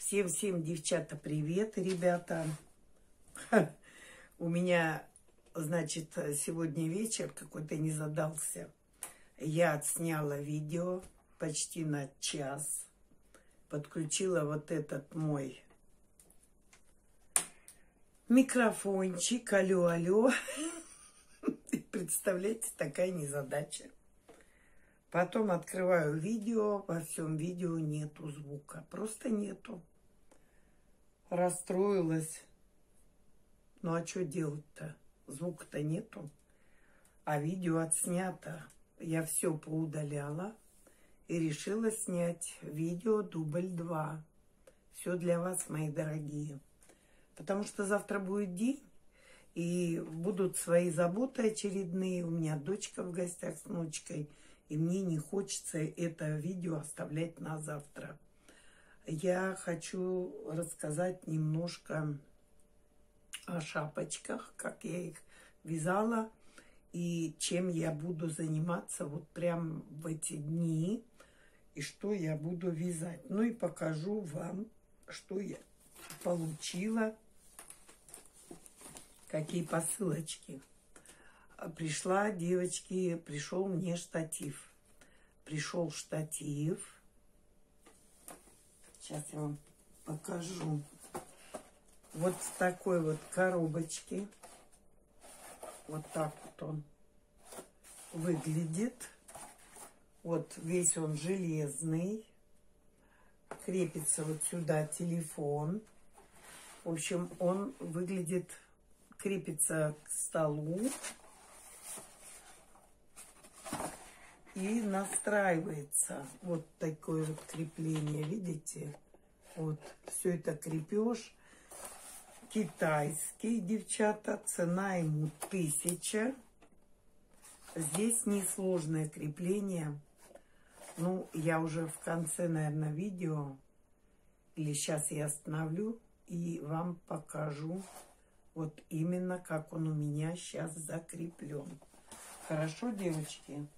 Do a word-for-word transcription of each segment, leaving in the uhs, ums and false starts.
Всем-всем, девчата, привет, ребята. У меня, значит, сегодня вечер какой-то не задался. Я отсняла видео почти на час. Подключила вот этот мой микрофончик. Алло, алло. Представляете, такая незадача. Потом открываю видео. Во всем видео нету звука. Просто нету. Расстроилась. Ну а что делать-то? Звука-то нету. А видео отснято. Я все поудаляла. И решила снять видео дубль два. Все для вас, мои дорогие. Потому что завтра будет день. И будут свои заботы очередные. У меня дочка в гостях с внучкой. И мне не хочется это видео оставлять на завтра. Я хочу рассказать немножко о шапочках, как я их вязала. И чем я буду заниматься вот прям в эти дни. И что я буду вязать. Ну и покажу вам, что я получила. Какие посылочки. Пришла, девочки, пришел мне штатив. Пришел штатив. Сейчас я вам покажу. Вот в такой вот коробочке. Вот так вот он выглядит. Вот весь он железный. Крепится вот сюда телефон. В общем, он выглядит, крепится к столу. И настраивается. Вот такое вот крепление, видите? Вот, все это крепеж. Китайский, девчата. Цена ему тысяча. Здесь несложное крепление. Ну, я уже в конце, наверное, видео. Или сейчас я остановлю. И вам покажу. Вот именно как он у меня сейчас закреплен. Хорошо, девочки?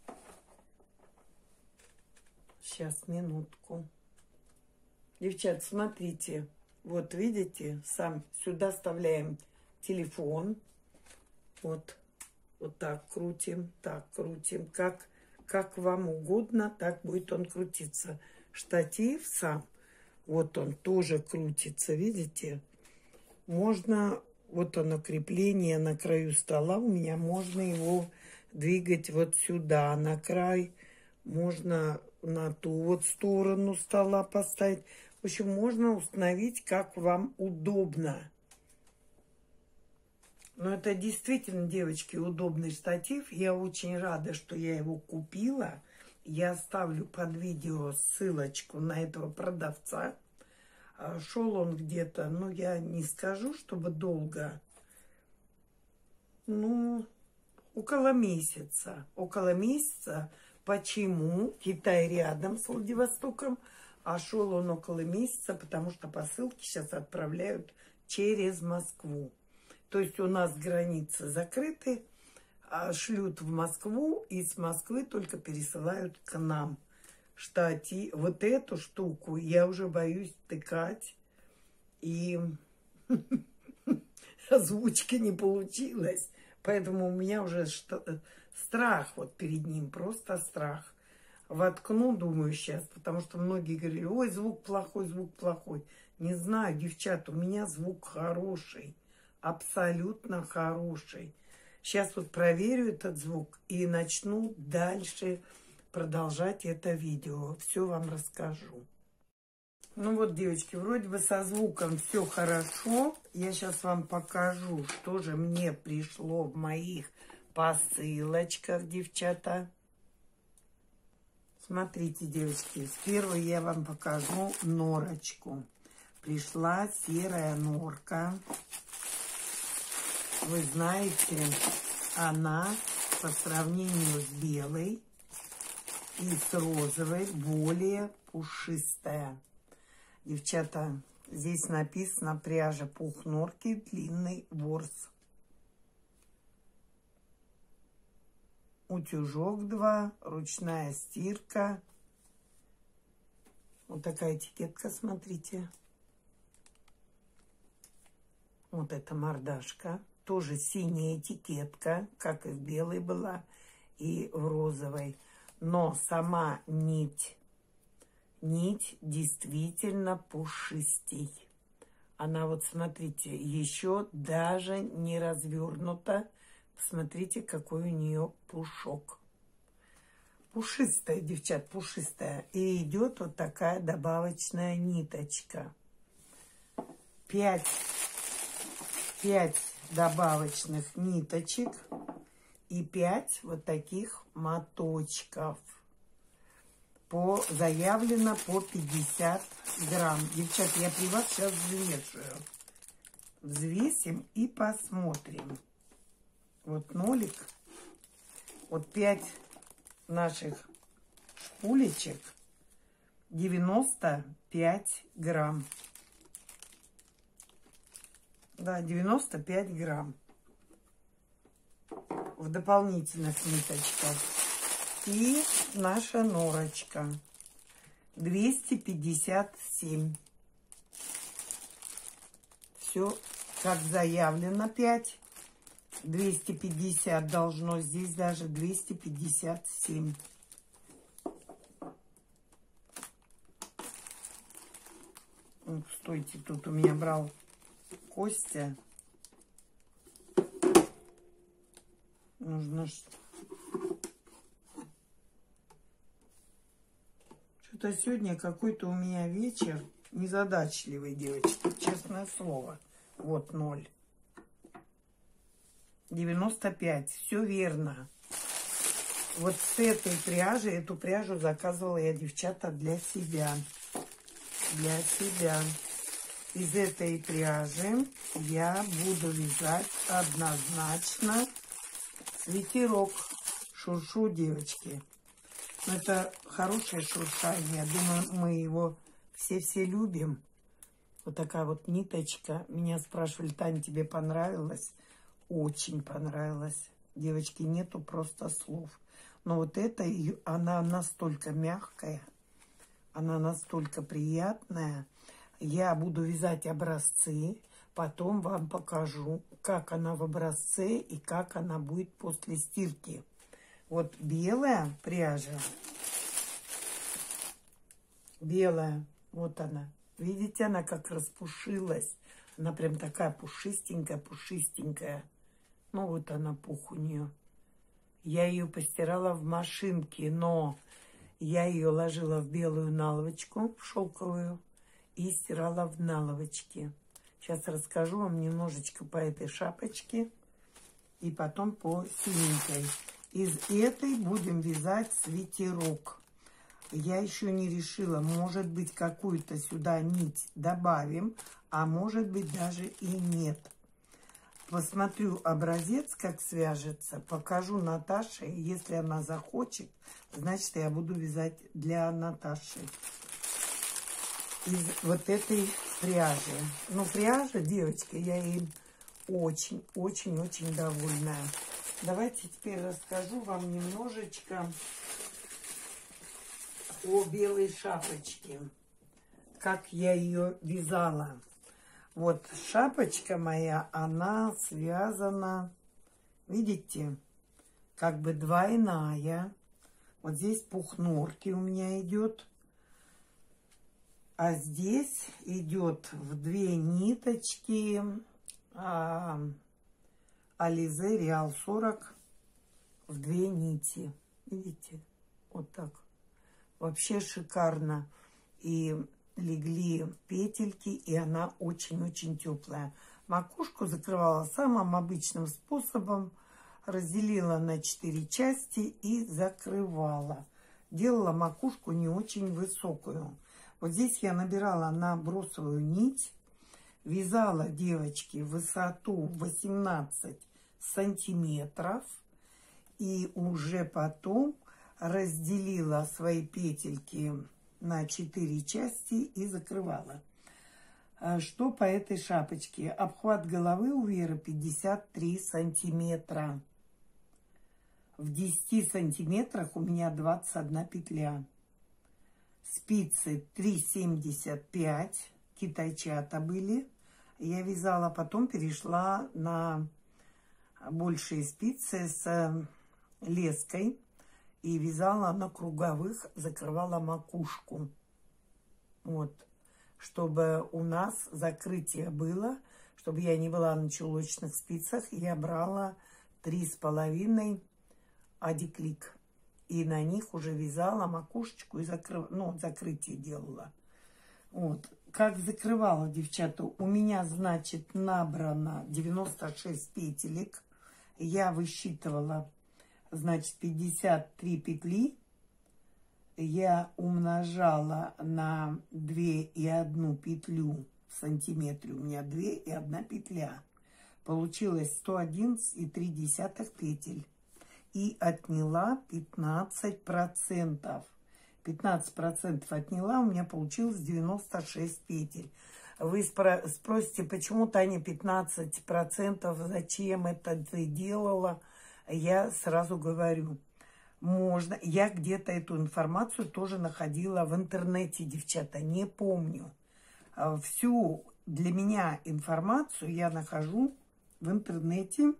Сейчас, минутку. Девчат, смотрите. Вот видите, сам сюда вставляем телефон. Вот, вот так крутим, так крутим. Как, как вам угодно, так будет он крутиться. Штатив сам, вот он тоже крутится, видите? Можно, вот оно крепление на краю стола. У меня можно его двигать вот сюда, на край. Можно на ту вот сторону стола поставить. В общем, можно установить, как вам удобно. Но это действительно, девочки, удобный штатив. Я очень рада, что я его купила. Я оставлю под видео ссылочку на этого продавца. Шел он где-то, ну, я не скажу, чтобы долго. Ну, около месяца. Около месяца. Почему? Китай рядом с Владивостоком, а шел он около месяца, потому что посылки сейчас отправляют через Москву. То есть у нас границы закрыты, а шлют в Москву, и с Москвы только пересылают к нам. Штати, вот эту штуку я уже боюсь тыкать, и озвучки не получилось. Поэтому у меня уже страх вот перед ним, просто страх. Воткну, думаю, сейчас, потому что многие говорили, ой, звук плохой, звук плохой. Не знаю, девчата, у меня звук хороший, абсолютно хороший. Сейчас вот проверю этот звук и начну дальше продолжать это видео. Все вам расскажу. Ну вот, девочки, вроде бы со звуком все хорошо. Я сейчас вам покажу, что же мне пришло в моих посылочках, девчата. Смотрите, девочки, первой я вам покажу норочку. Пришла серая норка. Вы знаете, она по сравнению с белой и с розовой более пушистая. Девчата, здесь написано пряжа пух норки, длинный ворс. Утюжок два, ручная стирка. Вот такая этикетка, смотрите. Вот эта мордашка. Тоже синяя этикетка, как и в белой была, и в розовой. Но сама нить, нить действительно пушистей. Она вот, смотрите, еще даже не развернута. Посмотрите, какой у нее пушок. Пушистая, девчат, пушистая. И идет вот такая добавочная ниточка. Пять, пять добавочных ниточек и пять вот таких моточков. По, заявлено по пятьдесят грамм. Девчат, я при вас сейчас взвешиваю. Взвесим и посмотрим. Вот нолик. Вот пять наших шпулечек. девяносто пять грамм. Да, девяносто пять грамм. В дополнительных ниточках. И наша норочка двести пятьдесят семь. Все как заявлено пять. двести пятьдесят должно, здесь даже двести пятьдесят семь. Стойте, тут у меня брал Костя. Нужно что? Что-то сегодня какой-то у меня вечер незадачливый, девочки, честное слово. Вот ноль. девяносто пять. Все верно. Вот с этой пряжи, эту пряжу заказывала я, девчата, для себя. Для себя. Из этой пряжи я буду вязать однозначно свитерок. Шуршу, девочки. Но это хорошее шуршание. Думаю, мы его все-все любим. Вот такая вот ниточка. Меня спрашивали: Таня, тебе понравилось? Очень понравилось. Девочки, нету просто слов. Но вот эта, она настолько мягкая. Она настолько приятная. Я буду вязать образцы. Потом вам покажу, как она в образце и как она будет после стирки. Вот белая пряжа. Белая. Вот она. Видите, она как распушилась. Она прям такая пушистенькая, пушистенькая. Ну, вот она, пух у нее. Я ее постирала в машинке, но я ее ложила в белую наловочку, в шелковую, и стирала в наловочке. Сейчас расскажу вам немножечко по этой шапочке и потом по синенькой. Из этой будем вязать свитерок. Я еще не решила, может быть, какую-то сюда нить добавим, а может быть даже и нет. Посмотрю образец, как свяжется, покажу Наташе. Если она захочет, значит, я буду вязать для Наташи. Из вот этой пряжи. Ну, пряжа, девочки, я им очень-очень-очень довольная. Давайте теперь расскажу вам немножечко о белой шапочке. Как я ее вязала. Вот шапочка моя, она связана, видите, как бы двойная. Вот здесь пух норки у меня идет. А здесь идет в две ниточки а, Ализе Реал сорок в две нити. Видите? Вот так. Вообще шикарно. И легли петельки, и она очень-очень теплая. Макушку закрывала самым обычным способом. Разделила на четыре части и закрывала. Делала макушку не очень высокую. Вот здесь я набирала на бросовую нить. Вязала, девочки, высоту восемнадцать сантиметров. И уже потом разделила свои петельки на четыре части и закрывала. Что по этой шапочке? Обхват головы у Веры пятьдесят три сантиметра. В десяти сантиметрах у меня двадцать одна петля. Спицы три семьдесят пять, китайчата были. Я вязала, потом перешла на большие спицы с леской. И вязала на круговых, закрывала макушку. Вот. Чтобы у нас закрытие было, чтобы я не была на чулочных спицах, я брала три с половиной адиклик. И на них уже вязала макушечку и закрыв... ну, закрытие делала. Вот. Как закрывала, девчата, у меня, значит, набрано девяносто шесть петелек. Я высчитывала, значит, пятьдесят три петли. Я умножала на две и одну петлю в сантиметре. У меня две и одна петля. Получилось сто одиннадцать и три десятых петель. И отняла пятнадцать процентов. пятнадцать процентов отняла, у меня получилось девяносто шесть петель. Вы спросите, почему, Таня, пятнадцать процентов, зачем это ты делала? Я сразу говорю, можно. Я где-то эту информацию тоже находила в интернете, девчата, не помню. Всю для меня информацию я нахожу в интернете,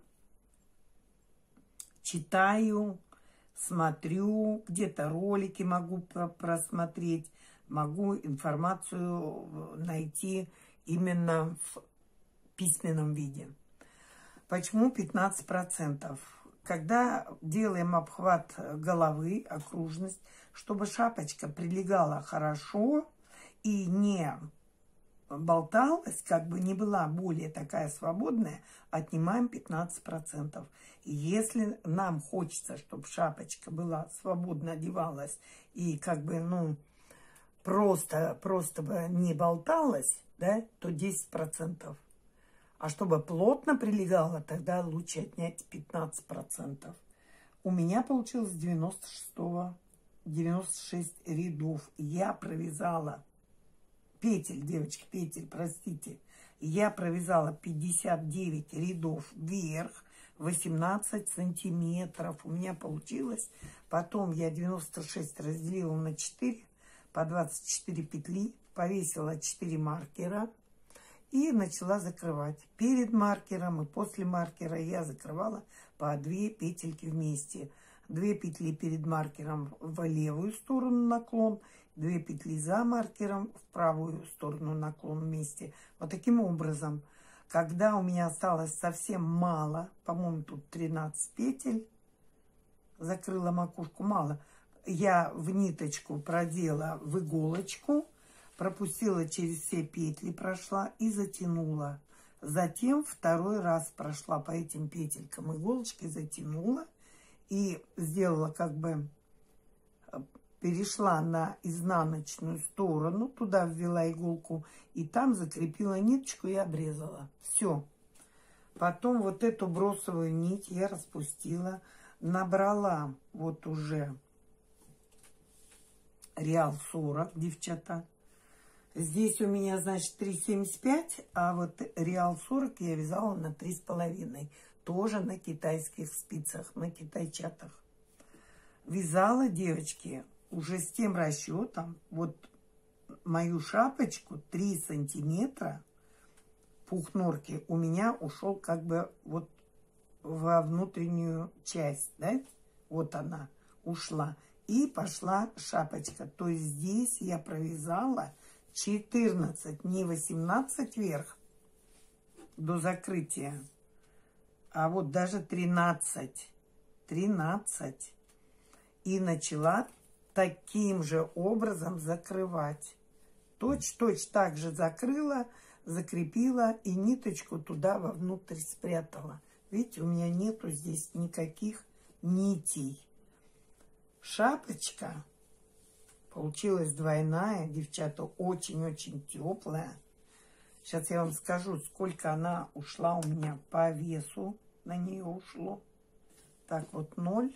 читаю, смотрю, где-то ролики могу просмотреть, могу информацию найти именно в письменном виде. Почему пятнадцать процентов? Когда делаем обхват головы, окружность, чтобы шапочка прилегала хорошо и не болталась, как бы не была более такая свободная, отнимаем пятнадцать процентов. И если нам хочется, чтобы шапочка была свободно одевалась и как бы, ну, просто, просто бы не болталась, да, то десять процентов. А чтобы плотно прилегало, тогда лучше отнять пятнадцать процентов. У меня получилось девяносто шесть рядов. Я провязала петель, девочки, петель, простите. Я провязала пятьдесят девять рядов вверх, восемнадцать сантиметров. У меня получилось. Потом я девяносто шесть разделила на четыре, по двадцать четыре петли, повесила четыре маркера. И начала закрывать. Перед маркером и после маркера я закрывала по две петельки вместе. Две петли перед маркером в левую сторону наклон, две петли за маркером в правую сторону наклон вместе. Вот таким образом, когда у меня осталось совсем мало, по-моему, тут тринадцать петель, закрыла макушку, мало, я в ниточку продела в иголочку, пропустила через все петли, прошла и затянула. Затем второй раз прошла по этим петелькам иголочкой, затянула и сделала как бы, перешла на изнаночную сторону, туда ввела иголку и там закрепила ниточку и обрезала. Все. Потом вот эту бросовую нить я распустила, набрала вот уже реал сорок, девчата. Здесь у меня, значит, три семьдесят пять, а вот реал сорок я вязала на три с половиной. Тоже на китайских спицах, на китайчатах. Вязала, девочки, уже с тем расчетом, вот мою шапочку три сантиметра пух норки у меня ушел как бы вот во внутреннюю часть, да? Вот она ушла. И пошла шапочка. То есть здесь я провязала четырнадцать, не восемнадцать вверх до закрытия, а вот даже тринадцать. тринадцать. И начала таким же образом закрывать. Точь-точь так же закрыла, закрепила и ниточку туда вовнутрь спрятала. Видите, у меня нету здесь никаких нитей. Шапочка получилась двойная, девчата, очень-очень теплая. Сейчас я вам скажу, сколько она ушла у меня по весу. На нее ушло. Так, вот ноль.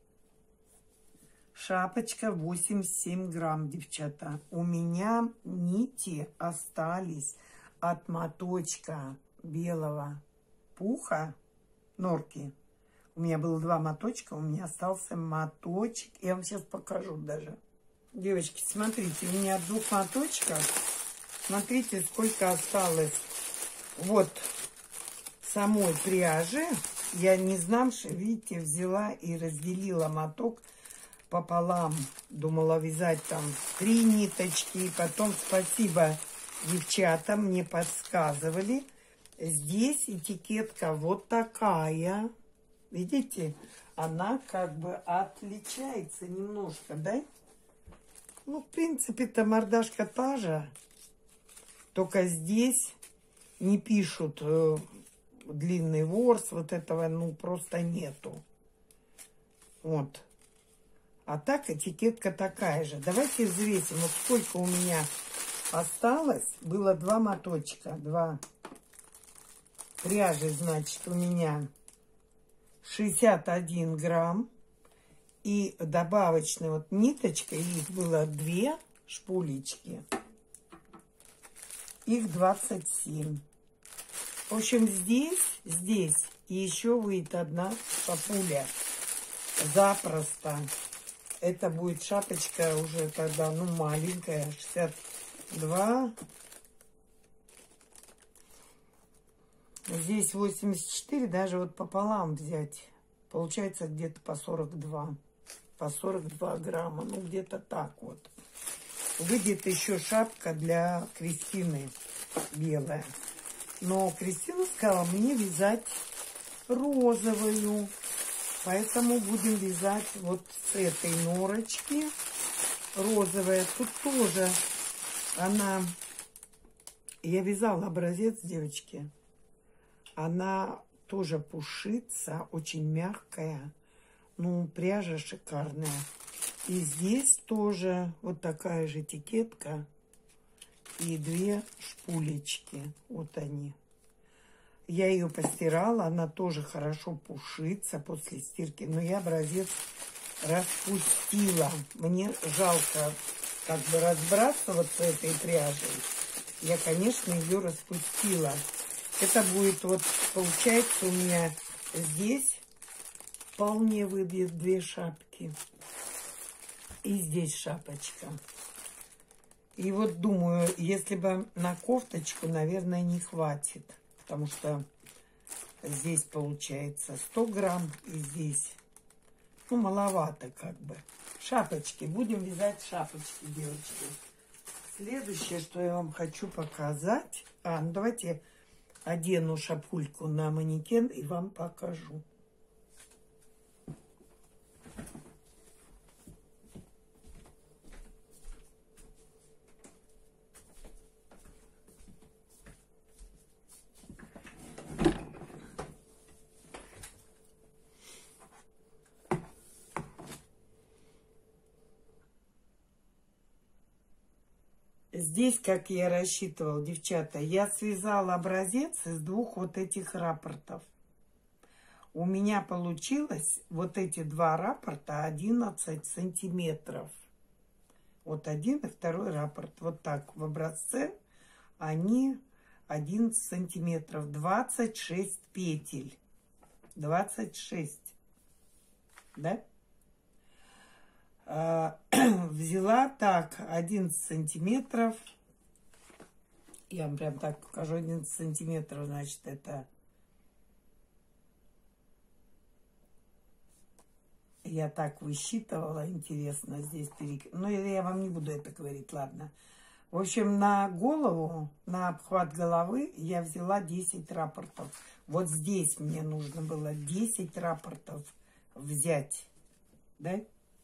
Шапочка восемьдесят семь грамм, девчата. У меня нити остались от моточка белого пуха норки. У меня было два моточка, у меня остался моточек. Я вам сейчас покажу даже. Девочки, смотрите, у меня от двух моточков, смотрите, сколько осталось вот самой пряжи. Я не знамши, видите, взяла и разделила моток пополам. Думала вязать там три ниточки. И потом спасибо девчатам, мне подсказывали. Здесь этикетка вот такая. Видите, она как бы отличается немножко, да? Ну, в принципе-то мордашка та же. Только здесь не пишут э, длинный ворс. Вот этого, ну, просто нету. Вот. А так этикетка такая же. Давайте взвесим. Вот сколько у меня осталось. Было два моточка. Два пряжи, значит, у меня шестьдесят один грамм. И добавочной вот ниточкой, их было две шпулечки. Их двадцать семь. В общем, здесь, здесь еще выйдет одна шапуля. Запросто. Это будет шапочка уже тогда, ну, маленькая. шестьдесят два. Здесь восемьдесят четыре. Даже вот пополам взять. Получается где-то по сорок два. По сорок два грамма. Ну, где-то так вот. Выйдет еще шапка для Кристины белая. Но Кристина сказала мне вязать розовую. Поэтому будем вязать вот с этой норочки. Розовая. Тут тоже она... Я вязала образец, девочки. Она тоже пушится. Очень мягкая. Ну, пряжа шикарная. И здесь тоже вот такая же этикетка. И две шпулечки. Вот они. Я ее постирала. Она тоже хорошо пушится после стирки. Но я образец распустила. Мне жалко как бы разбрасываться этой пряжей. Я, конечно, ее распустила. Это будет вот, получается, у меня здесь вполне выйдет две шапки. И здесь шапочка. И вот думаю, если бы на кофточку, наверное, не хватит. Потому что здесь получается сто грамм. И здесь, ну, маловато как бы. Шапочки. Будем вязать шапочки, девочки. Следующее, что я вам хочу показать. А, ну давайте одену шапульку на манекен и вам покажу. Здесь, как я рассчитывала, девчата, я связала образец из двух вот этих раппортов. У меня получилось вот эти два раппорта одиннадцать сантиметров. Вот один и второй раппорт. Вот так в образце они одиннадцать сантиметров. двадцать шесть петель. двадцать шесть. Да? Взяла так одиннадцать сантиметров. Я вам прям так покажу. одиннадцать сантиметров, значит, это я так высчитывала. Интересно здесь перек... но я вам не буду это говорить, ладно. В общем, на голову, на обхват головы я взяла десять раппортов. Вот здесь мне нужно было десять раппортов взять, да?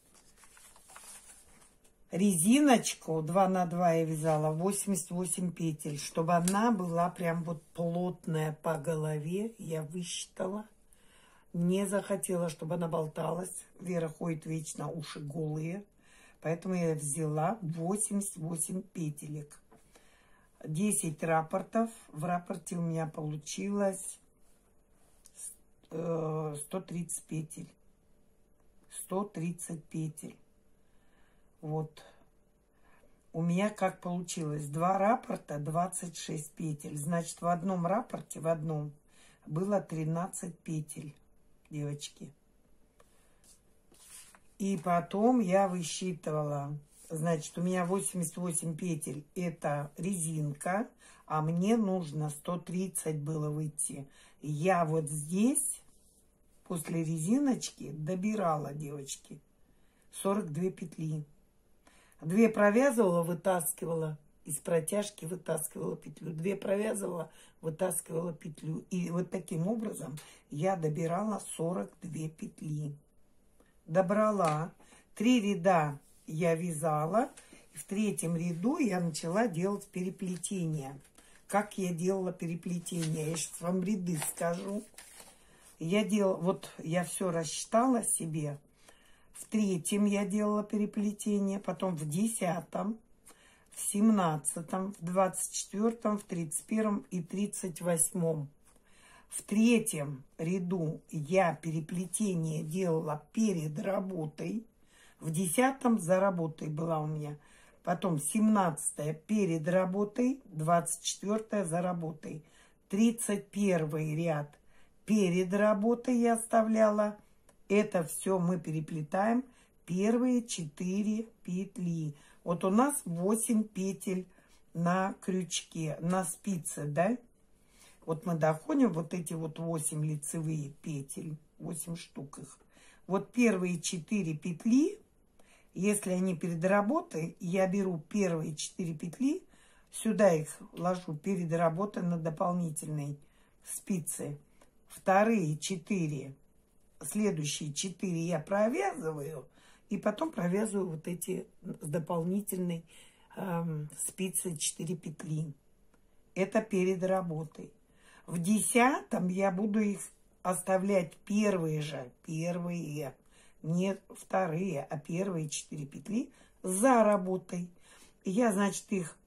Резиночку два на два я вязала восемьдесят восемь петель, чтобы она была прям вот плотная по голове. Я высчитала. Не захотела, чтобы она болталась. Вера ходит вечно, уши голые. Поэтому я взяла восемьдесят восемь петелек. десять раппортов. В раппорте у меня получилось сто тридцать петель. сто тридцать петель. Вот. У меня как получилось? Два раппорта, двадцать шесть петель. Значит, в одном раппорте, в одном, было тринадцать петель, девочки. И потом я высчитывала Значит, у меня восемьдесят восемь петель, это резинка, а мне нужно сто тридцать было выйти. Я вот здесь после резиночки добирала, девочки, сорок две петли. Две провязывала, вытаскивала, из протяжки вытаскивала петлю. Две провязывала, вытаскивала петлю. И вот таким образом я добирала сорок две петли. Добрала. Три ряда я вязала. В третьем ряду я начала делать переплетение. Как я делала переплетение? Я сейчас вам ряды скажу. Я делала, вот я все рассчитала себе. В третьем я делала переплетение, потом в десятом, в семнадцатом, в двадцать четвёртом, в тридцать первом и тридцать восьмом. В третьем ряду я переплетение делала перед работой. В десятом за работой была у меня. Потом семнадцатое перед работой, двадцать четвёртое за работой. тридцать первый ряд перед работой я оставляла. Это все мы переплетаем. Первые четыре петли. Вот у нас восемь петель на крючке, на спице, да? Вот мы доходим, вот эти вот восемь лицевые петель, восемь штук их. Вот первые четыре петли, если они перед работой, я беру первые четыре петли, сюда их ложу перед работой на дополнительной спице. Вторые четыре, следующие четыре я провязываю, и потом провязываю вот эти с дополнительной эм, спицы четыре петли. Это перед работой. В десятом я буду их оставлять первые же, первые, не вторые, а первые четыре петли за работой. Я, значит, их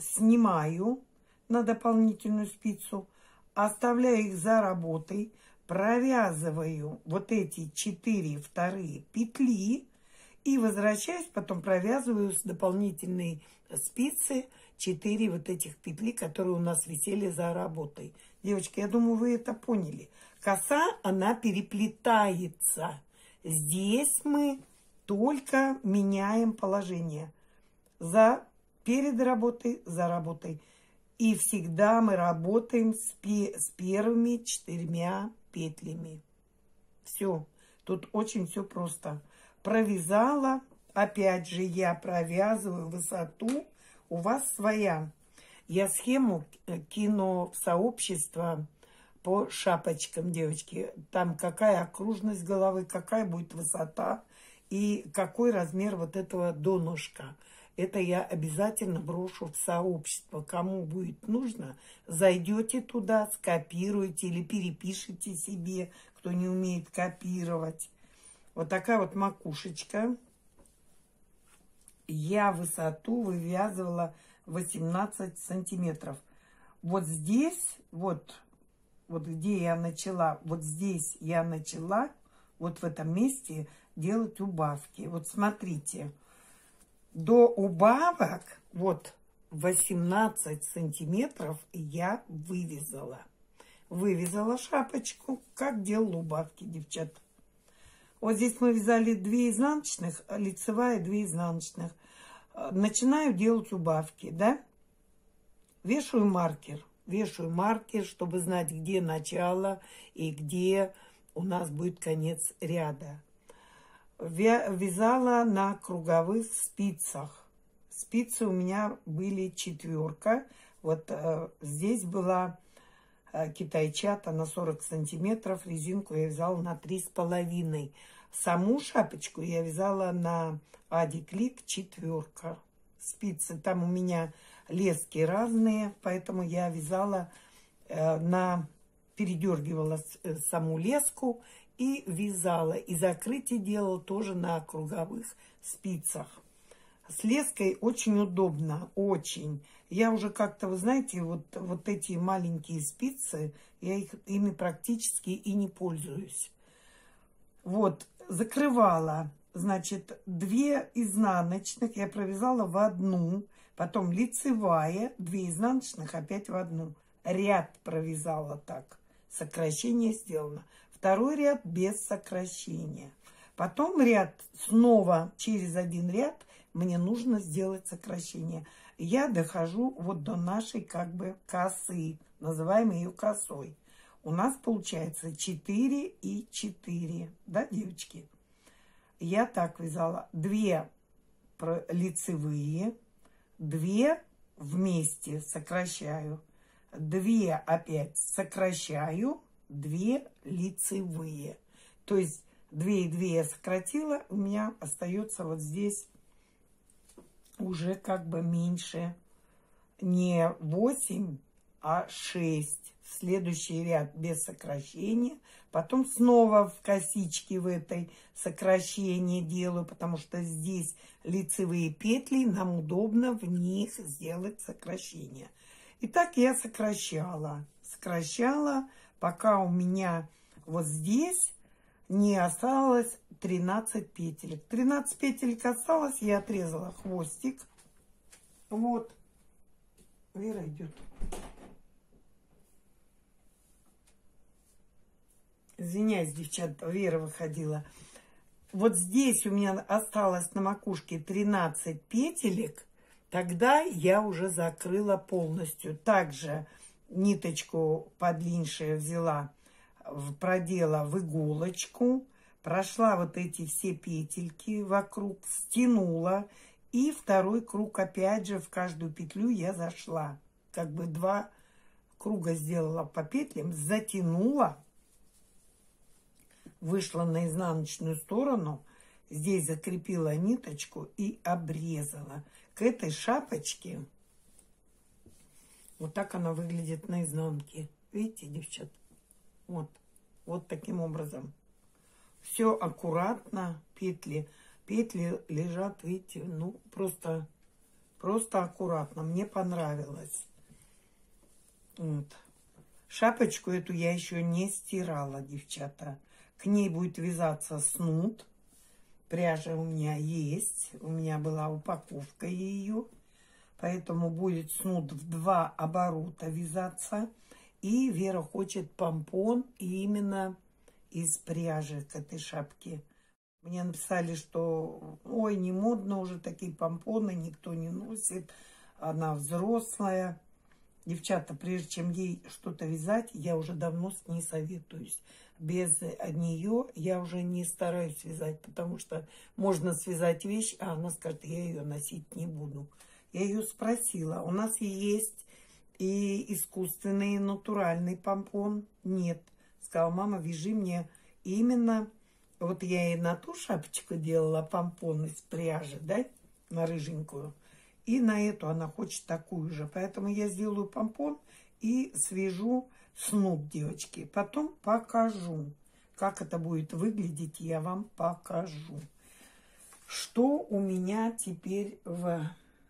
снимаю на дополнительную спицу, оставляю их за работой, провязываю вот эти четыре вторые петли и возвращаюсь, потом провязываю с дополнительной спицы четыре вот этих петли, которые у нас висели за работой. Девочки, я думаю, вы это поняли. Коса, она переплетается. Здесь мы только меняем положение. За, перед работой, за работой. И всегда мы работаем с, пе, с первыми четырьмя петлями. Все. Тут очень все просто. Провязала. Опять же, я провязываю высоту. У вас своя. Я схему кину в сообщество по шапочкам, девочки. Там какая окружность головы, какая будет высота и какой размер вот этого донышка. Это я обязательно брошу в сообщество. Кому будет нужно, зайдете туда, скопируете или перепишите себе, кто не умеет копировать. Вот такая вот макушечка. Я высоту вывязывала восемнадцать сантиметров. Вот здесь, вот, вот где я начала, вот здесь я начала, вот в этом месте делать убавки. Вот смотрите, до убавок, вот восемнадцать сантиметров я вывязала. Вывязала шапочку, как делала убавки, девчат. Вот здесь мы вязали две изнаночных, лицевая, две изнаночных. Начинаю делать убавки, да? Вешаю маркер. Вешаю маркер, чтобы знать, где начало и где у нас будет конец ряда. Вязала на круговых спицах. Спицы у меня были четверка. Вот э, здесь была э, китайчата на сорок сантиметров. Резинку я вязала на три с половиной. Саму шапочку я вязала на Адиклик четверка. Спицы там у меня лески разные, поэтому я вязала э, на передергивала саму леску и вязала. И закрытие делала тоже на круговых спицах. С леской очень удобно, очень. Я уже как-то, вы знаете, вот, вот эти маленькие спицы, я их, ими практически и не пользуюсь. Вот, закрывала, значит, две изнаночных я провязала в одну, потом лицевая, две изнаночных опять в одну. Ряд провязала так, сокращение сделано. Второй ряд без сокращения. Потом ряд снова через один ряд мне нужно сделать сокращение. Я дохожу вот до нашей как бы косы, называем ее косой. У нас получается четыре и четыре, да, девочки? Я так вязала две лицевые, две вместе сокращаю, две опять сокращаю, две лицевые. То есть две и две я сократила, у меня остается вот здесь уже как бы меньше, не восемь, а шесть. Следующий ряд без сокращения. Потом снова в косичке в этой сокращение делаю, потому что здесь лицевые петли, нам удобно в них сделать сокращение. Итак, я сокращала, сокращала, пока у меня вот здесь не осталось тринадцать петелек. тринадцать петелек осталось, я отрезала хвостик. Вот. Вера идет. Извиняюсь, девчата, Вера выходила. Вот здесь у меня осталось на макушке тринадцать петелек. Тогда я уже закрыла полностью. Также ниточку подлиннее взяла, продела в иголочку, прошла вот эти все петельки вокруг, стянула. И второй круг опять же в каждую петлю я зашла. Как бы два круга сделала по петлям, затянула. Вышла на изнаночную сторону, здесь закрепила ниточку и обрезала. К этой шапочке, вот так она выглядит на изнанке. Видите, девчат? Вот, вот таким образом. Все аккуратно, петли, петли лежат, видите, ну просто, просто аккуратно. Мне понравилось. Вот. Шапочку эту я еще не стирала, девчата. К ней будет вязаться снуд. Пряжа у меня есть. У меня была упаковка ее. Поэтому будет снуд в два оборота вязаться. И Вера хочет помпон именно из пряжи к этой шапке. Мне написали, что ой, не модно уже такие помпоны, никто не носит. Она взрослая. Девчата, прежде чем ей что-то вязать, я уже давно с ней советуюсь. Без нее я уже не стараюсь вязать, потому что можно связать вещь, а она скажет, я ее носить не буду. Я ее спросила, у нас есть и искусственный, и натуральный помпон? Нет. Сказала, мама, вяжи мне именно, вот я и на ту шапочку делала помпон из пряжи, да, на рыженькую. И на эту она хочет такую же. Поэтому я сделаю помпон и свяжу снуд, девочки. Потом покажу, как это будет выглядеть. Я вам покажу. Что у меня теперь в,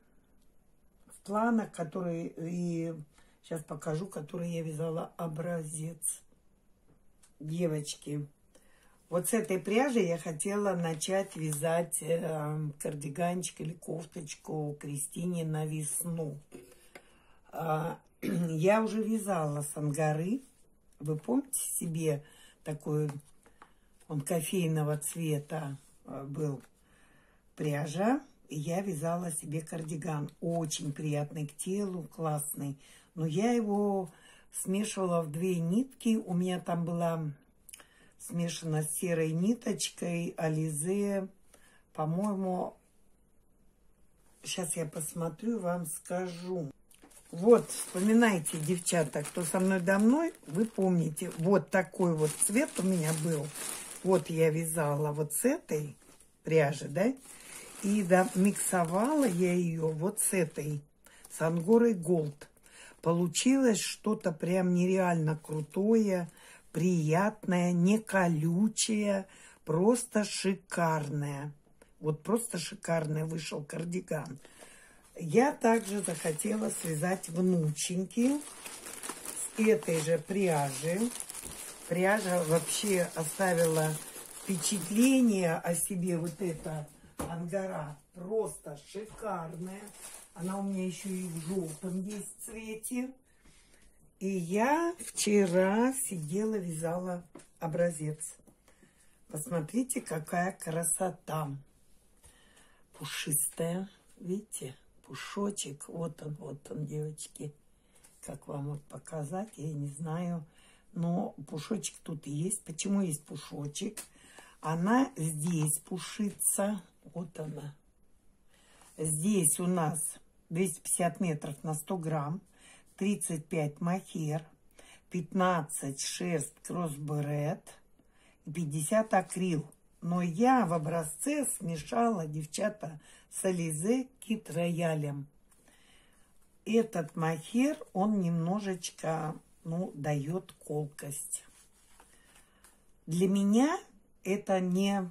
в планах, которые... И сейчас покажу, который я вязала образец. Девочки. Вот с этой пряжи я хотела начать вязать э, кардиганчик или кофточку Кристине на весну. А, я уже вязала с ангары. Вы помните себе такой, он кофейного цвета был пряжа. И я вязала себе кардиган. Очень приятный к телу, классный. Но я его смешивала в две нитки. У меня там была... смешана с серой ниточкой, Ализе, по-моему, сейчас я посмотрю, вам скажу. Вот, вспоминайте, девчата, кто со мной давно, вы помните, вот такой вот цвет у меня был. Вот я вязала вот с этой пряжи, да, и да, миксовала я ее вот с этой, с Ангорой Голд. Получилось что-то прям нереально крутое, приятная, не колючая, просто шикарная. Вот просто шикарный вышел кардиган. Я также захотела связать внученьки с этой же пряжи. Пряжа вообще оставила впечатление о себе. Вот эта ангара просто шикарная. Она у меня еще и в желтом есть цвете. И я вчера сидела, вязала образец. Посмотрите, какая красота. пушистая. Видите? Пушочек. Вот он, вот он, девочки. Как вам вот показать, я не знаю. Но пушочек тут есть. Почему есть пушочек? Она здесь пушится. Вот она. Здесь у нас двести пятьдесят метров на сто грамм. тридцать пять мохер. пятнадцать шерсть кроссбред. И пятьдесят акрил. Но я в образце смешала, девчата, с Ализе Кит Роялем. Этот мохер, он немножечко, ну, дает колкость. Для меня это не,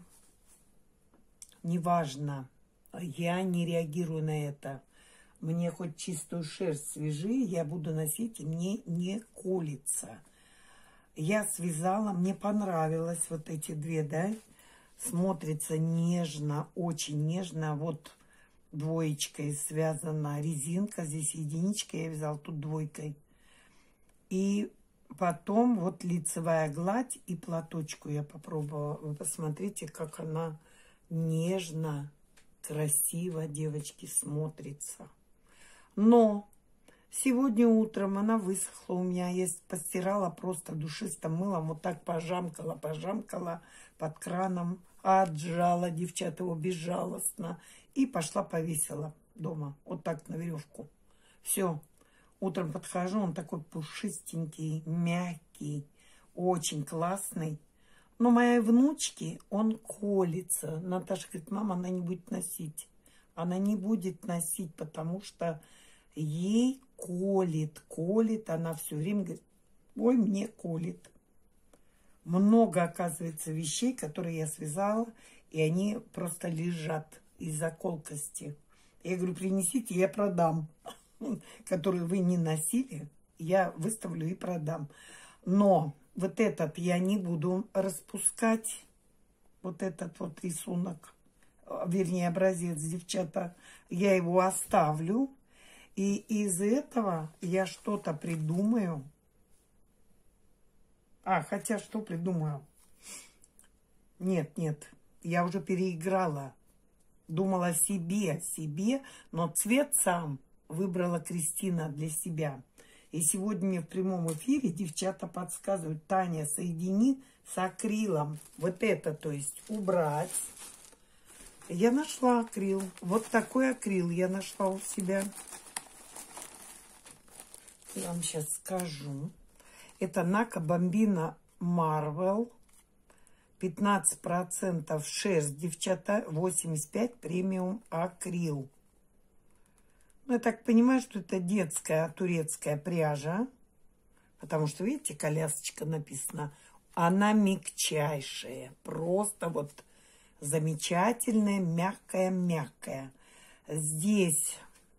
не важно. Я не реагирую на это. Мне хоть чистую шерсть свяжи, я буду носить, и мне не колется. Я связала, мне понравилось вот эти две, да. Смотрится нежно, очень нежно. Вот двоечкой связана резинка, здесь единичка, я вязала тут двойкой. И потом вот лицевая гладь и платочку я попробовала. Вы посмотрите, как она нежно, красиво, девочки, смотрится. Но сегодня утром она высохла у меня. Я постирала просто душистым мылом, вот так пожамкала, пожамкала под краном, отжала, девчата, его безжалостно. И пошла повесила дома. Вот так на веревку. Все. Утром подхожу, он такой пушистенький, мягкий, очень классный. Но моей внучке он колется. Наташа говорит, мама, она не будет носить. Она не будет носить, потому что ей колет, колет. Она все время говорит, ой, мне колет. Много, оказывается, вещей, которые я связала, и они просто лежат из-за колкости. Я говорю, принесите, я продам. Которые вы не носили, я выставлю и продам. Но вот этот я не буду распускать. Вот этот вот рисунок, вернее, образец, девчата. Я его оставлю. И из этого я что-то придумаю. А, хотя что придумаю? Нет, нет, я уже переиграла. Думала себе, себе, но цвет сам выбрала Кристина для себя. И сегодня мне в прямом эфире девчата подсказывают, Таня, соедини с акрилом. Вот это, то есть, убрать. Я нашла акрил. Вот такой акрил я нашла у себя. Я вам сейчас скажу. Это Нака Бомбина Марвел. пятнадцать процентов шерсть, девчата, восемьдесят пять процентов премиум акрил. Ну, я так понимаю, что это детская турецкая пряжа. Потому что, видите, колясочка написана. Она мягчайшая. Просто вот замечательная, мягкая-мягкая. Здесь,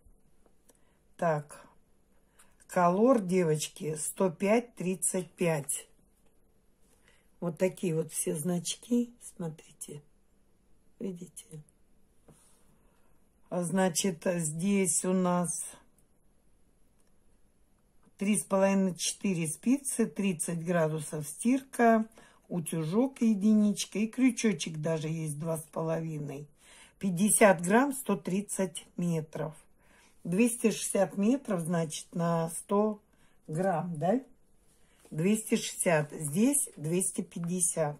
так, колор, девочки, сто пять тридцать пять. Вот такие вот все значки. Смотрите. Видите? А значит, здесь у нас три с половиной — четыре спицы, тридцать градусов стирка, утюжок единичка и крючочек даже есть два с половиной. пятьдесят грамм, сто тридцать метров. двести шестьдесят метров, значит, на сто грамм, да? двести шестьдесят. Здесь двести пятьдесят.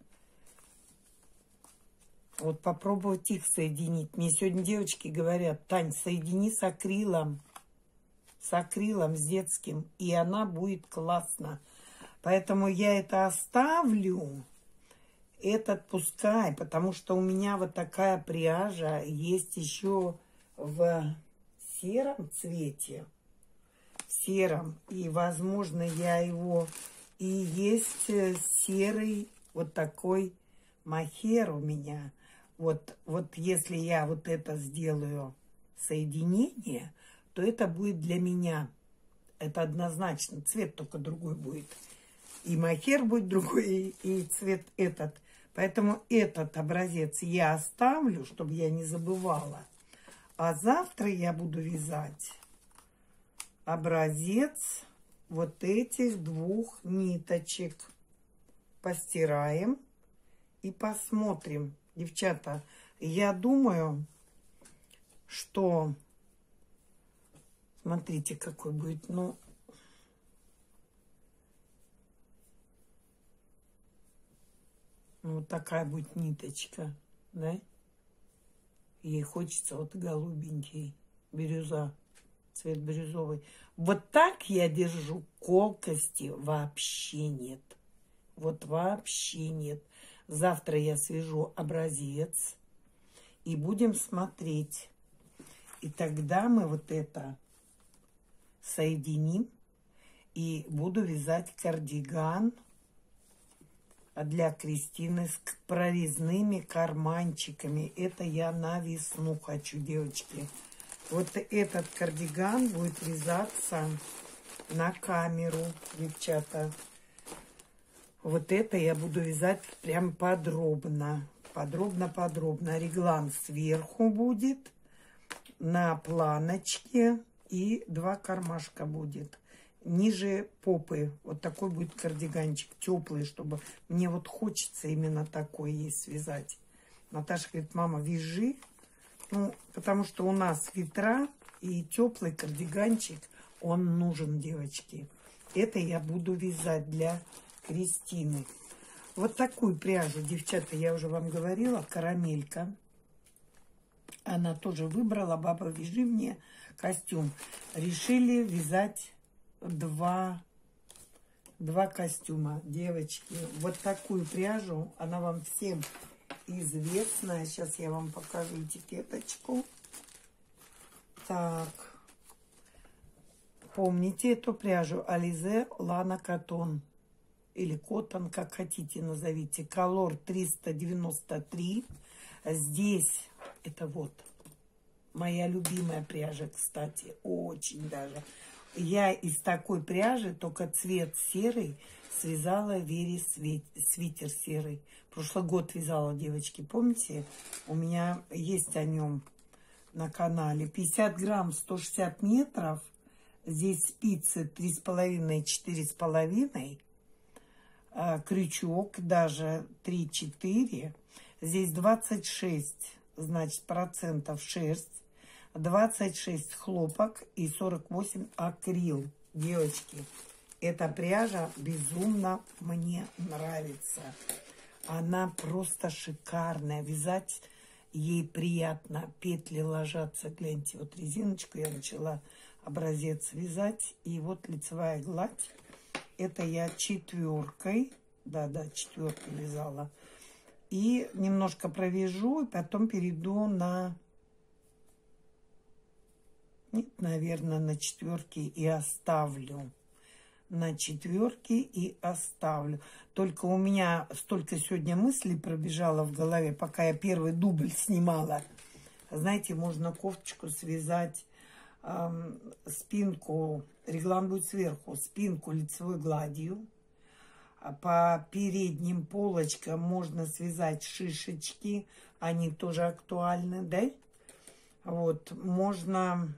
Вот попробовать их соединить. Мне сегодня девочки говорят, Тань, соедини с акрилом. С акрилом, с детским. И она будет классно. Поэтому я это оставлю. Этот пускай. Потому что у меня вот такая пряжа. Есть еще в сером цвете. В сером. И, возможно, я его... И есть серый вот такой мохер у меня. Вот, вот если я вот это сделаю соединение, то это будет для меня. Это однозначно. Цвет только другой будет. И мохер будет другой, и, и цвет этот. Поэтому этот образец я оставлю, чтобы я не забывала. А завтра я буду вязать образец вот этих двух ниточек. Постираем и посмотрим. Девчата, я думаю, что... Смотрите, какой будет. Ну, вот такая будет ниточка, да? Ей хочется вот голубенький, бирюза, цвет бирюзовый. Вот так я держу, колкости вообще нет. Вот вообще нет. Завтра я свяжу образец и будем смотреть. И тогда мы вот это соединим и буду вязать кардиган для Кристины с прорезными карманчиками. Это я на весну хочу, девочки. Вот этот кардиган будет вязаться на камеру, девчата. Вот это я буду вязать прям подробно. Подробно-подробно. Реглан сверху будет, на планочке, и два кармашка будет. Ниже попы. Вот такой будет кардиганчик, теплый, чтобы... Мне вот хочется именно такой ей связать. Наташа говорит, мама, вяжи. Ну, потому что у нас ветра, и теплый кардиганчик, он нужен, девочки. Это я буду вязать для Кристины. Вот такую пряжу, девчата, я уже вам говорила, карамелька. Она тоже выбрала, баба, вяжи мне костюм. Решили вязать два, два костюма, девочки. Вот такую пряжу, она вам всем известная. Сейчас я вам покажу этикеточку. Так. Помните эту пряжу? Alize Lana Cotton. Или Cotton, как хотите назовите. Color триста девяносто три. Здесь это вот моя любимая пряжа, кстати. Очень даже. Я из такой пряжи, только цвет серый, связала Вере свитер серый. Прошлый год вязала, девочки, помните? У меня есть о нем на канале. пятьдесят грамм, сто шестьдесят метров. Здесь спицы три с половиной, четыре с половиной. Крючок даже три-четыре. Здесь двадцать шесть, значит, процентов шерсть. двадцать шесть хлопок и сорок восемь акрил. Девочки, эта пряжа безумно мне нравится. Она просто шикарная. Вязать ей приятно. Петли ложатся. Гляньте, вот резиночку я начала образец вязать. И вот лицевая гладь. Это я четверкой. Да-да, четверкой вязала. И немножко провяжу, и потом перейду на... Нет, наверное, на четверке и оставлю. На четверке и оставлю. Только у меня столько сегодня мыслей пробежало в голове, пока я первый дубль снимала. Знаете, можно кофточку связать, эм, спинку, реглан будет сверху, спинку лицевой гладью. По передним полочкам можно связать шишечки, они тоже актуальны, да? Вот, можно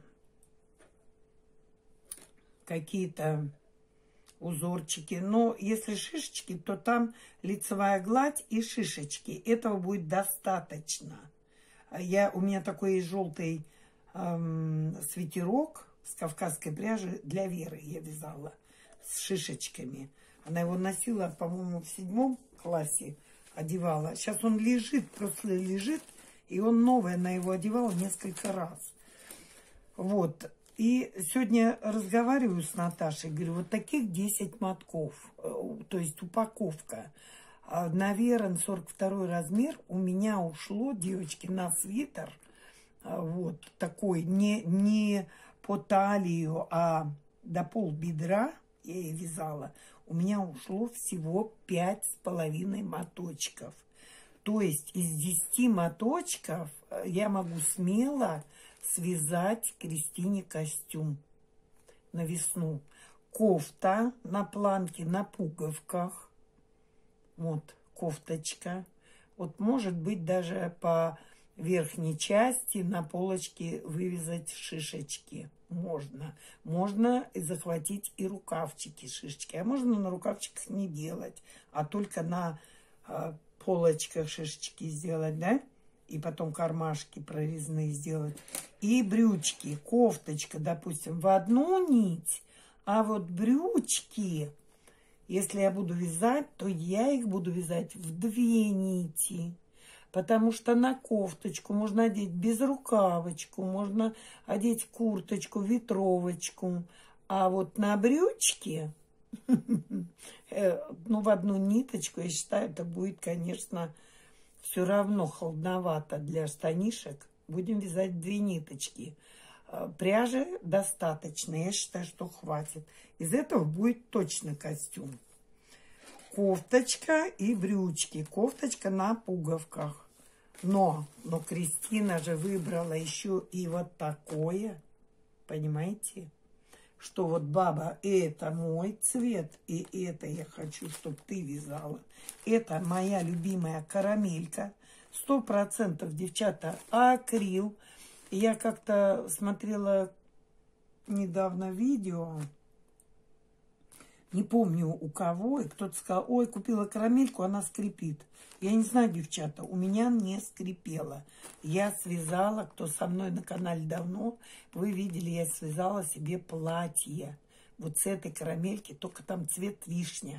какие-то узорчики. Но если шишечки, то там лицевая гладь и шишечки. Этого будет достаточно. Я, у меня такой есть желтый эм, свитерок с кавказской пряжи для Веры я вязала с шишечками. Она его носила, по-моему, в седьмом классе одевала. Сейчас он лежит, просто лежит. И он новый, она его одевала несколько раз. Вот. И сегодня разговариваю с Наташей, говорю, вот таких десять мотков, то есть упаковка. Наверное, сорок второй размер у меня ушло, девочки, на свитер. Вот такой, не, не по талию, а до полбедра я ей вязала. У меня ушло всего пять с половиной моточков. То есть из десяти моточков я могу смело связать Кристине костюм на весну. Кофта на планке, на пуговках. Вот кофточка. Вот может быть даже по верхней части на полочке вывязать шишечки. Можно. Можно захватить и рукавчики шишечки. А можно на рукавчиках не делать, а только на а, полочках шишечки сделать, да? и потом кармашки прорезные сделать. И брючки, кофточка, допустим, в одну нить, а вот брючки, если я буду вязать, то я их буду вязать в две нити. Потому что на кофточку можно одеть безрукавочку, можно одеть курточку, ветровочку. А вот на брючки, ну, в одну ниточку, я считаю, это будет, конечно, все равно холодновато для штанишек. Будем вязать две ниточки. Пряжи достаточно, я считаю, что хватит. Из этого будет точно костюм. Кофточка и брючки. Кофточка на пуговках. Но, но Кристина же выбрала еще и вот такое. Понимаете? Что вот, баба, это мой цвет, и это я хочу, чтобы ты вязала. Это моя любимая карамелька. Сто процентов, девчата, акрил. Я как-то смотрела недавно видео. Не помню у кого, и кто-то сказал, ой, купила карамельку, она скрипит. Я не знаю, девчата, у меня не скрипела. Я связала, кто со мной на канале давно, вы видели, я связала себе платье. Вот с этой карамельки, только там цвет вишня.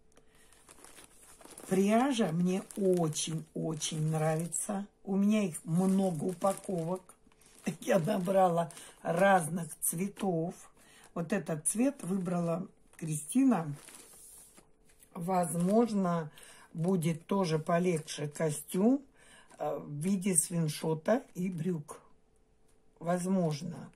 Пряжа мне очень-очень нравится. У меня их много упаковок. Я набрала разных цветов. Вот этот цвет выбрала Кристина. Возможно, будет тоже полегче костюм в виде свиншота и брюк. Возможно.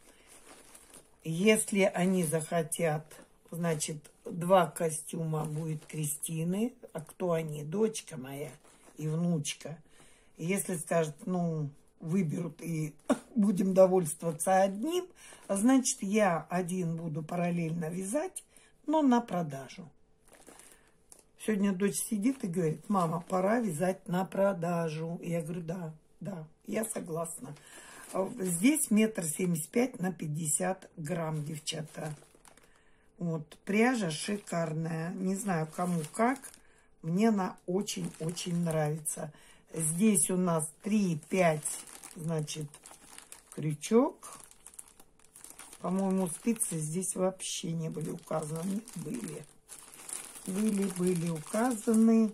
Если они захотят, значит, два костюма будет Кристины. А кто они? Дочка моя и внучка. Если скажут, ну, выберут и будем довольствоваться одним, значит, я один буду параллельно вязать, но на продажу. Сегодня дочь сидит и говорит, мама, пора вязать на продажу. Я говорю, да, да, я согласна. Здесь метр семьдесят пять на пятьдесят грамм, девчата. Вот, пряжа шикарная. Не знаю, кому как. Мне она очень-очень нравится. Здесь у нас три-пять, значит, крючок. По-моему, спицы здесь вообще не были указаны. Были. Были, были указаны.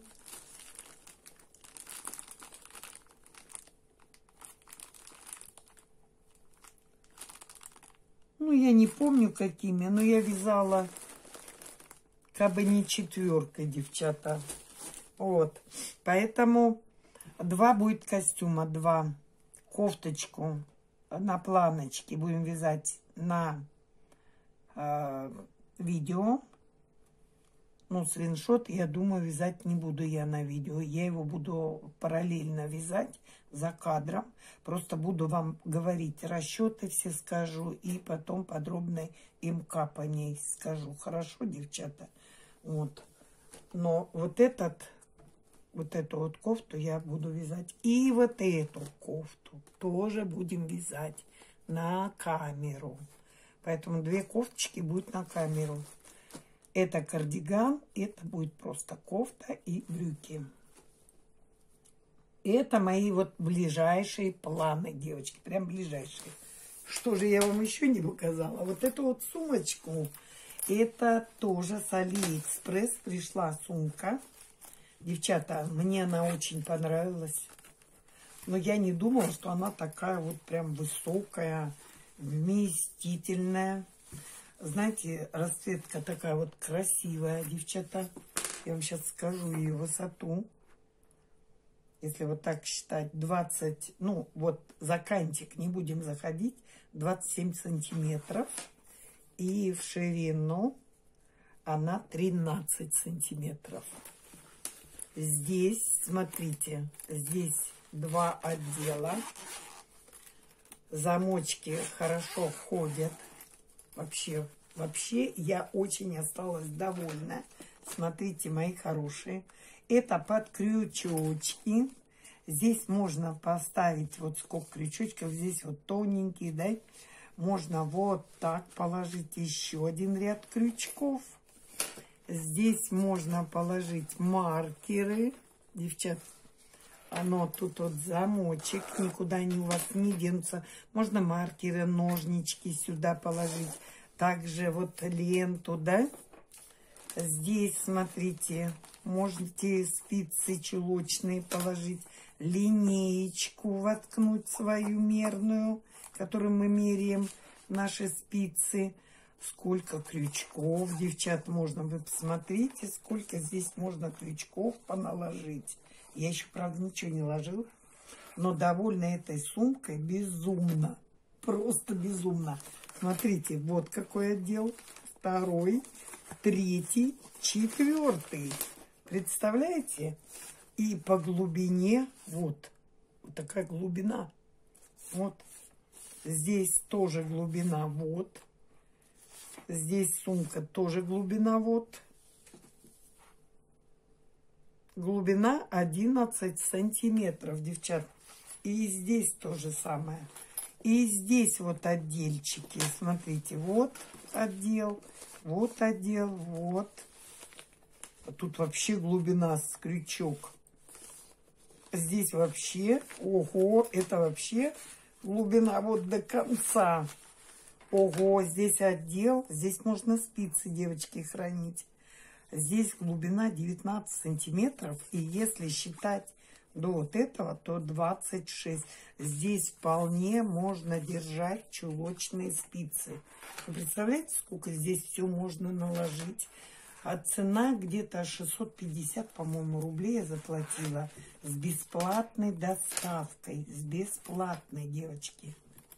Ну, я не помню какими, но я вязала как бы не четверкой, девчата. Вот. Поэтому два будет костюма, два. Кофточку на планочке будем вязать на э, видео. Ну, свиншот, я думаю, вязать не буду я на видео. Я его буду параллельно вязать за кадром. Просто буду вам говорить расчеты все скажу. И потом подробно им по ней скажу. Хорошо, девчата? Вот. Но вот этот, вот эту вот кофту я буду вязать. И вот эту кофту тоже будем вязать на камеру. Поэтому две кофточки будут на камеру. Это кардиган, это будет просто кофта и брюки. Это мои вот ближайшие планы, девочки, прям ближайшие. Что же я вам еще не показала? Вот эту вот сумочку, это тоже с Алиэкспресс пришла сумка. Девчата, мне она очень понравилась. Но я не думала, что она такая вот прям высокая, вместительная. Знаете, расцветка такая вот красивая, девчата. Я вам сейчас скажу ее высоту. Если вот так считать, двадцать, ну вот за кантик не будем заходить, двадцать семь сантиметров. И в ширину она тринадцать сантиметров. Здесь, смотрите, здесь два отдела. Замочки хорошо ходят. Вообще, вообще я очень осталась довольна. Смотрите, мои хорошие. Это под крючочки. Здесь можно поставить вот сколько крючочков. Здесь вот тоненькие, да. Можно вот так положить еще один ряд крючков. Здесь можно положить маркеры. Девчат, Оно тут вот замочек, никуда они у вас не денутся. Можно маркеры, ножнички сюда положить. Также вот ленту, да. Здесь, смотрите, можете спицы чулочные положить. Линеечку воткнуть свою мерную, которую мы меряем наши спицы. Сколько крючков, девчат, можно. Вы посмотрите, сколько здесь можно крючков поналожить. Я еще, правда, ничего не ложила, но довольна этой сумкой безумно. Просто безумно. Смотрите, вот какой отдел. Второй, третий, четвертый. Представляете? И по глубине, вот, вот такая глубина. Вот. Здесь тоже глубина, вот. Здесь сумка тоже глубина, вот. Глубина одиннадцать сантиметров, девчат. И здесь то же самое. И здесь вот отдельчики. Смотрите, вот отдел, вот отдел, вот. А тут вообще глубина с крючок. Здесь вообще, ого, это вообще глубина вот до конца. Ого, здесь отдел, здесь можно спицы, девочки, хранить. Здесь глубина девятнадцать сантиметров, и если считать до вот этого, то двадцать шесть. Здесь вполне можно держать чулочные спицы. Вы представляете, сколько здесь все можно наложить? А цена где-то шестьсот пятьдесят, по-моему, рублей я заплатила. С бесплатной доставкой. С бесплатной, девочки.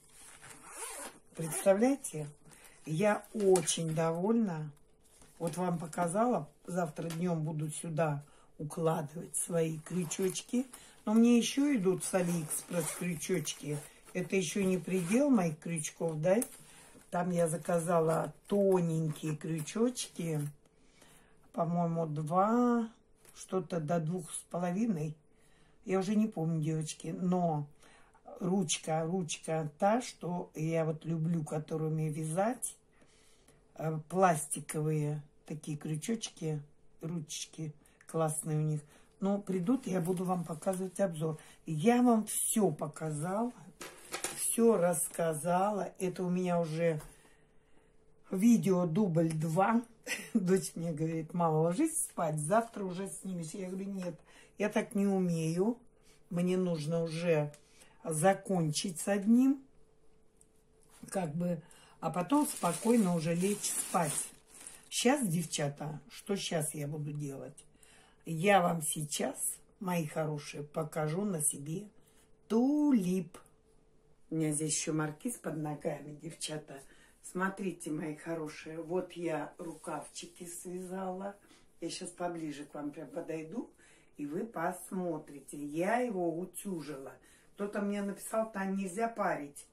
Представляете? Я очень довольна. Вот вам показала. Завтра днем буду сюда укладывать свои крючочки. Но мне еще идут с Алиэкспресс крючочки. Это еще не предел моих крючков, да? Там я заказала тоненькие крючочки. По-моему, два, что-то до двух с половиной. Я уже не помню, девочки. Но ручка, ручка та, что я вот люблю, которыми вязать. Пластиковые такие крючочки, ручки классные у них. Но придут, я буду вам показывать обзор. Я вам все показала, все рассказала. Это у меня уже видео дубль два. Дочь мне говорит: мама, ложись спать, завтра уже снимешь. Я говорю: нет, я так не умею. Мне нужно уже закончить с одним, как бы, а потом спокойно уже лечь спать. Сейчас, девчата, что сейчас я буду делать? Я вам сейчас, мои хорошие, покажу на себе тулип. У меня здесь еще маркиз под ногами, девчата. Смотрите, мои хорошие, вот я рукавчики связала. Я сейчас поближе к вам прям подойду, и вы посмотрите. Я его утюжила. Кто-то мне написал: там нельзя парить.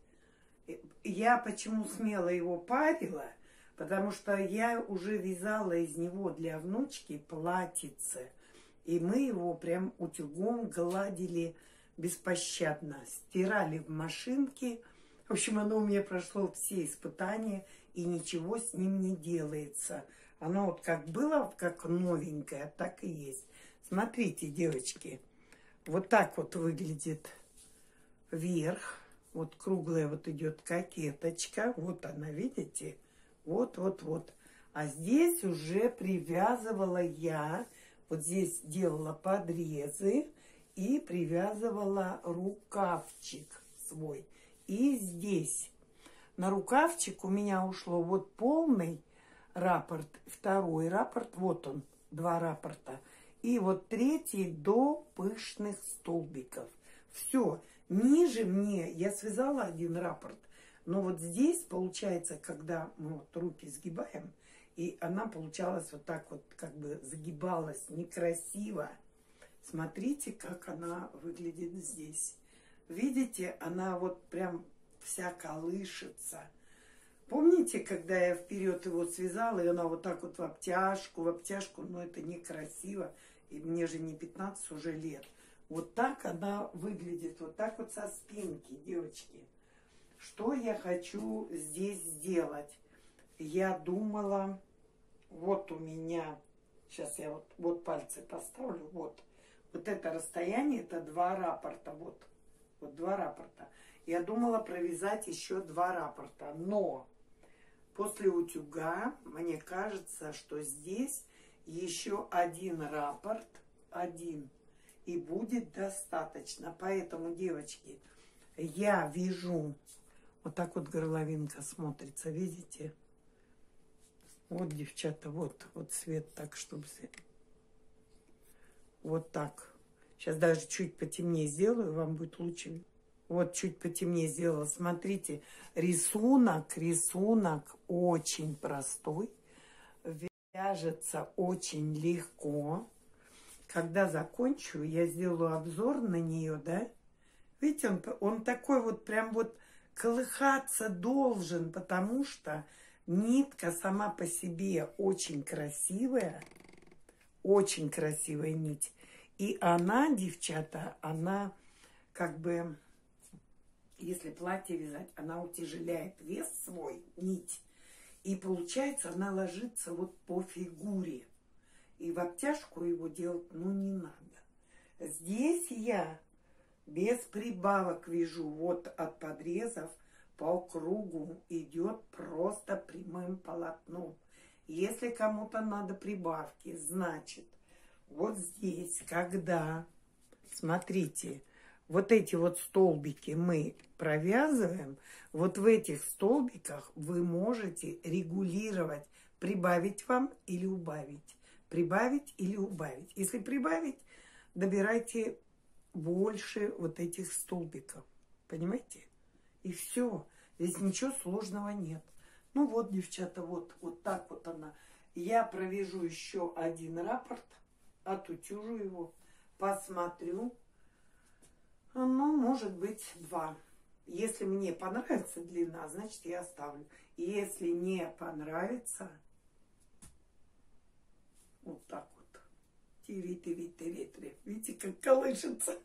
Я почему смело его парила? Потому что я уже вязала из него для внучки платьице. И мы его прям утюгом гладили беспощадно. Стирали в машинке. В общем, оно у меня прошло все испытания, и ничего с ним не делается. Оно вот как было, как новенькое, так и есть. Смотрите, девочки, вот так вот выглядит верх. Вот круглая вот идет кокеточка. Вот она, видите? Вот, вот, вот. А здесь уже привязывала я, вот здесь делала подрезы и привязывала рукавчик свой. И здесь на рукавчик у меня ушло вот полный раппорт, второй раппорт, вот он, два раппорта. И вот третий до пышных столбиков. Все. Ниже мне я связала один раппорт, но вот здесь получается, когда мы вот руки сгибаем, и она получалась вот так вот, как бы загибалась некрасиво. Смотрите, как она выглядит здесь. Видите, она вот прям вся колышется. Помните, когда я вперед его связала, и она вот так вот в обтяжку, в обтяжку, но это некрасиво, и мне же не пятнадцать уже лет. Вот так она выглядит, вот так вот со спинки, девочки. Что я хочу здесь сделать? Я думала, вот у меня, сейчас я вот, вот пальцы поставлю, вот. Вот это расстояние, это два раппорта. Вот, вот два раппорта. Я думала провязать еще два раппорта. Но после утюга, мне кажется, что здесь еще один раппорт. Один. И будет достаточно. Поэтому, девочки, я вяжу. Вот так вот горловинка смотрится, видите? Вот, девчата, вот, вот цвет так, чтобы... Вот так. Сейчас даже чуть потемнее сделаю, вам будет лучше. Вот чуть потемнее сделала. Смотрите, рисунок, рисунок очень простой. Вяжется очень легко. Когда закончу, я сделаю обзор на нее, да? Видите, он, он такой вот прям вот колыхаться должен, потому что нитка сама по себе очень красивая. Очень красивая нить. И она, девчата, она как бы, если платье вязать, она утяжеляет вес свой, нить. И получается, она ложится вот по фигуре. И в обтяжку его делать, ну, не надо. Здесь я без прибавок вяжу. Вот от подрезов по кругу идет просто прямым полотном. Если кому-то надо прибавки, значит, вот здесь, когда, смотрите, вот эти вот столбики мы провязываем, вот в этих столбиках вы можете регулировать, прибавить вам или убавить. Прибавить или убавить. Если прибавить, добирайте больше вот этих столбиков. Понимаете? И все. Здесь ничего сложного нет. Ну вот, девчата, вот, вот так вот она. Я провяжу еще один раппорт, отутюжу его, посмотрю. Ну, может быть, два. Если мне понравится длина, значит, я оставлю. Если не понравится, вот так вот. Тири-тири-тири-тири. Видите, как колышется.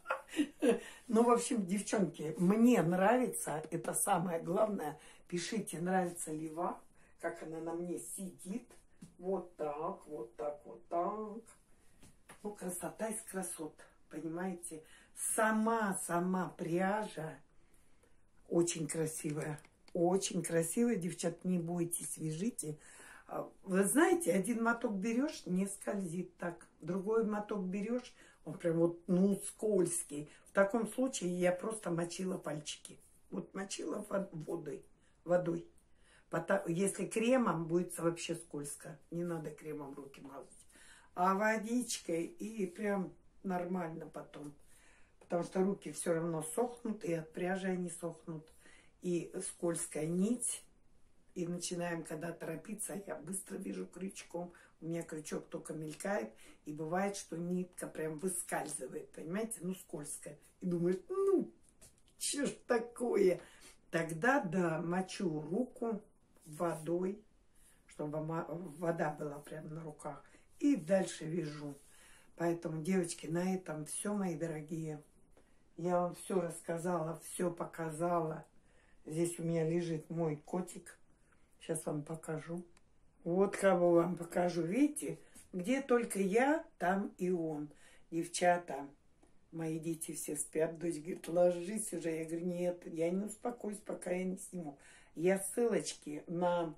Ну, в общем, девчонки, мне нравится, это самое главное. Пишите, нравится ли вам, как она на мне сидит. Вот так, вот так, вот так. Ну, красота из красот, понимаете? Сама, сама пряжа очень красивая. Очень красивая, девчат, не бойтесь, вяжите. Вы знаете, один моток берешь, не скользит так. Другой моток берешь, он прям вот, ну, скользкий. В таком случае я просто мочила пальчики. Вот мочила водой. водой. Потом, если кремом, будет вообще скользко. Не надо кремом руки мазать. А водичкой и прям нормально потом. Потому что руки все равно сохнут, и от пряжи они сохнут. И скользкая нить. И начинаем, когда торопиться, я быстро вяжу крючком. У меня крючок только мелькает. И бывает, что нитка прям выскальзывает. Понимаете? Ну, скользкая. И думаешь, ну, что ж такое? Тогда, да, мочу руку водой, чтобы вода была прям на руках. И дальше вяжу. Поэтому, девочки, на этом все, мои дорогие. Я вам все рассказала, все показала. Здесь у меня лежит мой котик. Сейчас вам покажу. Вот кого вам покажу. Видите, где только я, там и он. Девчата, мои дети все спят. Дочь говорит, ложись уже. Я говорю, нет, я не успокоюсь, пока я не сниму. Я ссылочки на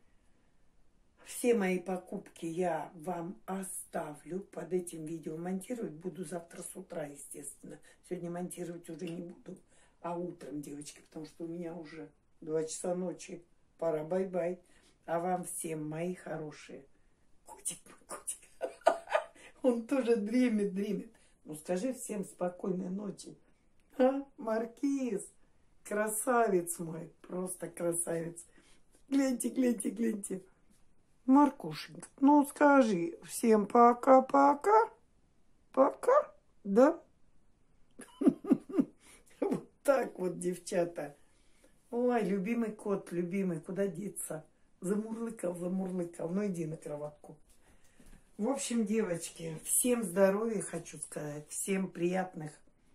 все мои покупки я вам оставлю. Под этим видео монтировать буду завтра с утра, естественно. Сегодня монтировать уже не буду, а утром, девочки, потому что у меня уже два часа ночи. Пора бай-бай. А вам всем, мои хорошие. Котик мой, котик. Он тоже дремит, дремит. Ну, скажи всем спокойной ночи. А, Маркиз, красавец мой, просто красавец. Гляньте, гляньте, гляньте. Маркушенька, ну скажи всем пока-пока. Пока, да? Вот так вот, девчата. Ой, любимый кот, любимый, куда деться? Замурлыкал, замурлыкал. Ну, иди на кроватку. В общем, девочки, всем здоровья, хочу сказать. Всем приятных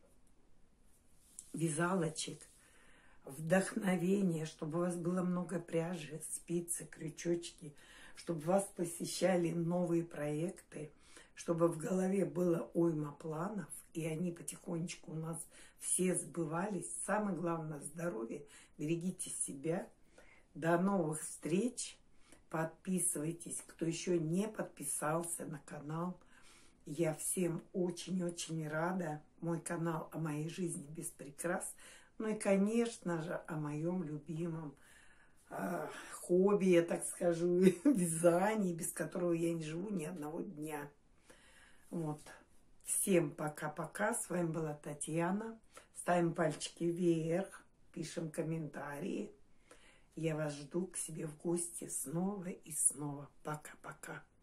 вязалочек, вдохновения, чтобы у вас было много пряжи, спицы, крючочки, чтобы вас посещали новые проекты, чтобы в голове было уйма планов, и они потихонечку у нас все сбывались. Самое главное – здоровье. Берегите себя. До новых встреч. Подписывайтесь, кто еще не подписался на канал. Я всем очень-очень рада. Мой канал о моей жизни без прикрас. Ну и, конечно же, о моем любимом э, хобби, я так скажу, вязании, без которого я не живу ни одного дня. Вот. Всем пока-пока. С вами была Татьяна. Ставим пальчики вверх, пишем комментарии. Я вас жду к себе в гости снова и снова. Пока-пока.